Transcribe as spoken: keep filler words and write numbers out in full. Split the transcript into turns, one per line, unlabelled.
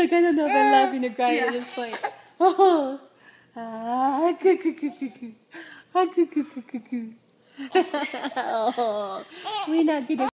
like, I don't know if I'm laughing or crying
Yeah.
at this point. Oh. Ah, coo, coo, coo, coo, coo. Ah, coo, coo, coo, coo, coo. Oh, we're not gonna